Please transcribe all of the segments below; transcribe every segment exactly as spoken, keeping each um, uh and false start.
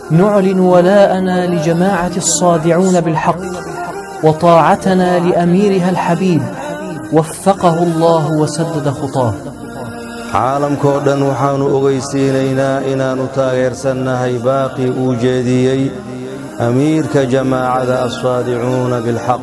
نعلن ولاءنا لجماعة الصادعون بالحق وطاعتنا لأميرها الحبيب وفقه الله وسدد خطاه. caalamkoo dhan waxaanu ogeysiinaynaa inaannu taageersannahay baaqii uu jeediyey amiirka jamaacada assaadicuuna bilxaq.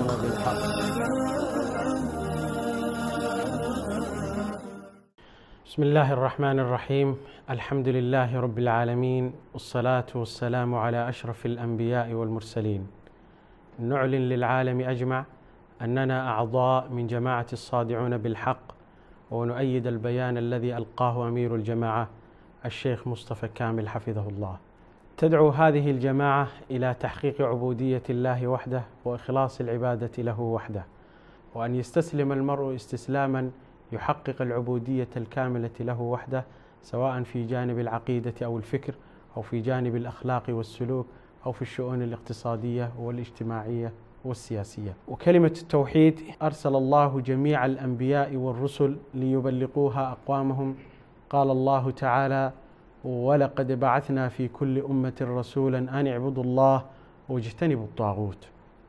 بسم الله الرحمن الرحيم. الحمد لله رب العالمين، والصلاة والسلام على أشرف الأنبياء والمرسلين. نعلن للعالم أجمع أننا أعضاء من جماعة الصادعون بالحق، ونؤيد البيان الذي ألقاه أمير الجماعة الشيخ مصطفى كامل حفظه الله. تدعو هذه الجماعة إلى تحقيق عبودية الله وحده وإخلاص العبادة له وحده، وأن يستسلم المرء استسلاما يحقق العبودية الكاملة له وحده، سواء في جانب العقيدة أو الفكر، أو في جانب الأخلاق والسلوك، أو في الشؤون الاقتصادية والاجتماعية والسياسية. وكلمة التوحيد أرسل الله جميع الأنبياء والرسل ليبلغوها أقوامهم. قال الله تعالى: ولقد بعثنا في كل أمة رسولا أن اعبدوا الله واجتنبوا الطاغوت.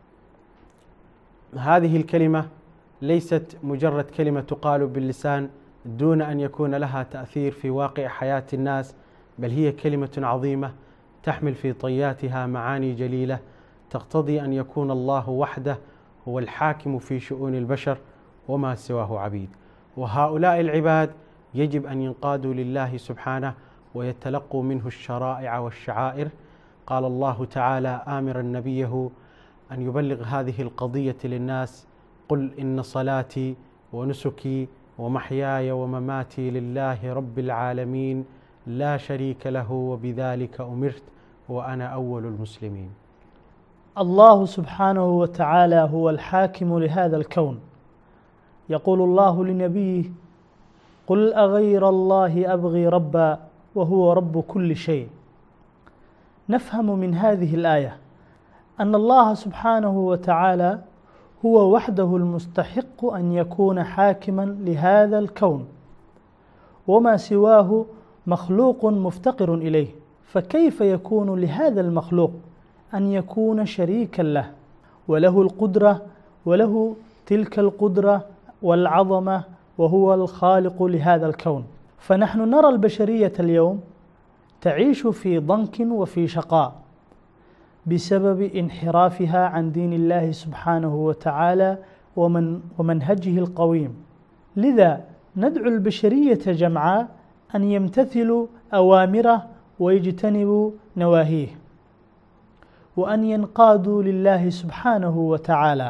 هذه الكلمة ليست مجرد كلمة تقال باللسان دون أن يكون لها تأثير في واقع حياة الناس، بل هي كلمة عظيمة تحمل في طياتها معاني جليلة تقتضي أن يكون الله وحده هو الحاكم في شؤون البشر وما سواه عبيد، وهؤلاء العباد يجب أن ينقادوا لله سبحانه ويتلقوا منه الشرائع والشعائر. قال الله تعالى آمرا نبيه أن يبلغ هذه القضية للناس: قل إن صلاتي ونسكي ومحياي ومماتي لله رب العالمين لا شريك له وبذلك أمرت وأنا أول المسلمين. الله سبحانه وتعالى هو الحاكم لهذا الكون. يقول الله لنبيه: قل أغير الله أبغي ربا وهو رب كل شيء. نفهم من هذه الآية أن الله سبحانه وتعالى هو وحده المستحق أن يكون حاكما لهذا الكون، وما سواه مخلوق مفتقر إليه، فكيف يكون لهذا المخلوق أن يكون شريكا له وله القدرة وله تلك القدرة والعظمة وهو الخالق لهذا الكون؟ فنحن نرى البشرية اليوم تعيش في ضنك وفي شقاء بسبب انحرافها عن دين الله سبحانه وتعالى ومن ومنهجه القويم. لذا ندعو البشرية جمعاء أن يمتثلوا أوامره ويجتنبوا نواهيه، وأن ينقادوا لله سبحانه وتعالى،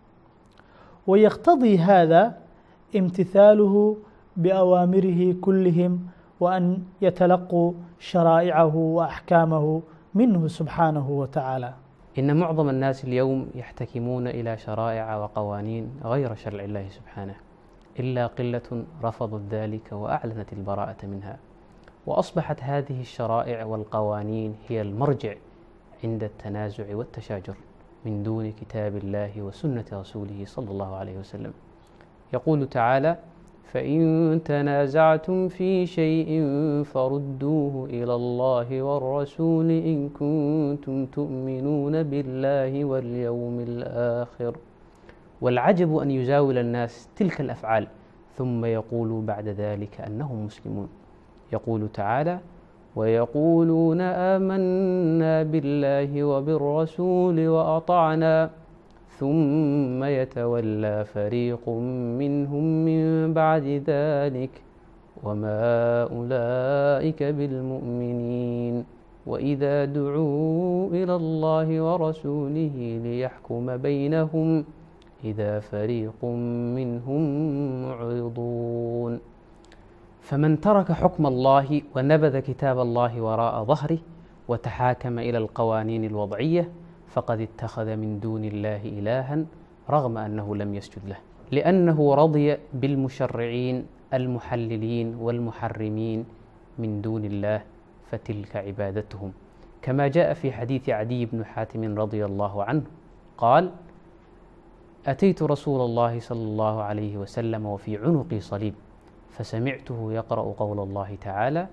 ويقتضي هذا امتثاله بأوامره كلهم، وأن يتلقوا شرائعه وأحكامه منه سبحانه وتعالى. إن معظم الناس اليوم يحتكمون إلى شرائع وقوانين غير شرع الله سبحانه، إلا قلة رفضت ذلك وأعلنت البراءة منها، وأصبحت هذه الشرائع والقوانين هي المرجع عند التنازع والتشاجر من دون كتاب الله وسنة رسوله صلى الله عليه وسلم. يقول تعالى: فإن تنازعتم في شيء فردوه إلى الله والرسول إن كنتم تؤمنون بالله واليوم الآخر. والعجب أن يزاول الناس تلك الأفعال ثم يقولوا بعد ذلك أنهم مسلمون. يقول تعالى: ويقولون آمنا بالله وبالرسول وأطعنا ثم يتولى فريق منهم من بعد ذلك وما أولئك بالمؤمنين وإذا دعوا إلى الله ورسوله ليحكم بينهم إذا فريق منهم معرضون. فمن ترك حكم الله ونبذ كتاب الله وراء ظهره وتحاكم إلى القوانين الوضعية فقد اتخذ من دون الله إلها رغم أنه لم يسجد له، لأنه رضي بالمشرعين المحللين والمحرمين من دون الله، فتلك عبادتهم. كما جاء في حديث عدي بن حاتم رضي الله عنه قال: أتيت رسول الله صلى الله عليه وسلم وفي عنقي صليب، فسمعته يقرأ قول الله تعالى: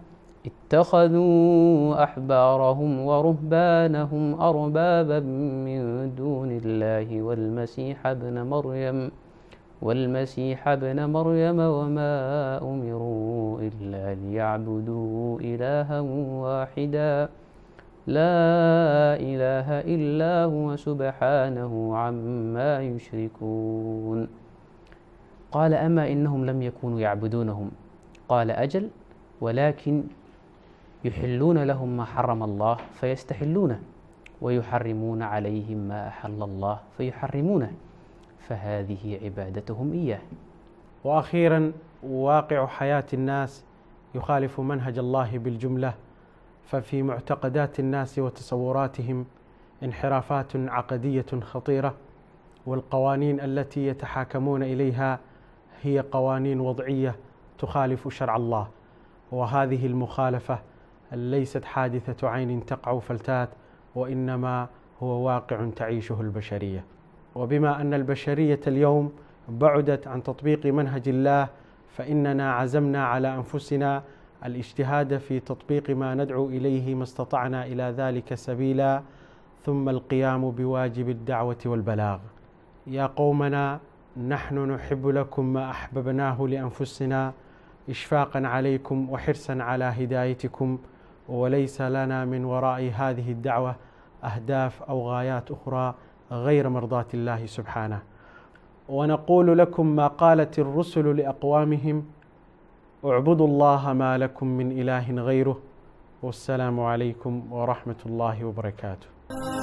اتخذوا أحبارهم ورهبانهم أربابا من دون الله والمسيح ابن مريم والمسيح ابن مريم وما أمروا إلا ليعبدوا إلها واحدا لا إله إلا هو سبحانه عما يشركون. قال أما إنهم لم يكونوا يعبدونهم. قال أجل، ولكن يحلون لهم ما حرم الله فيستحلونه، ويحرمون عليهم ما أحل الله فيحرمونه، فهذه عبادتهم إياه. وأخيرا، واقع حياة الناس يخالف منهج الله بالجملة، ففي معتقدات الناس وتصوراتهم انحرافات عقدية خطيرة، والقوانين التي يتحاكمون إليها هي قوانين وضعية تخالف شرع الله، وهذه المخالفة ليست حادثة عين تقع فلتات، وإنما هو واقع تعيشه البشرية. وبما أن البشرية اليوم بعدت عن تطبيق منهج الله، فإننا عزمنا على أنفسنا الاجتهاد في تطبيق ما ندعو إليه ما استطعنا إلى ذلك سبيلا، ثم القيام بواجب الدعوة والبلاغ. يا قومنا، نحن نحب لكم ما أحببناه لأنفسنا إشفاقا عليكم وحرصا على هدايتكم، وليس لنا من وراء هذه الدعوة أهداف أو غايات أخرى غير مرضاة الله سبحانه. ونقول لكم ما قالت الرسل لأقوامهم: اعبدوا الله ما لكم من إله غيره، والسلام عليكم ورحمة الله وبركاته.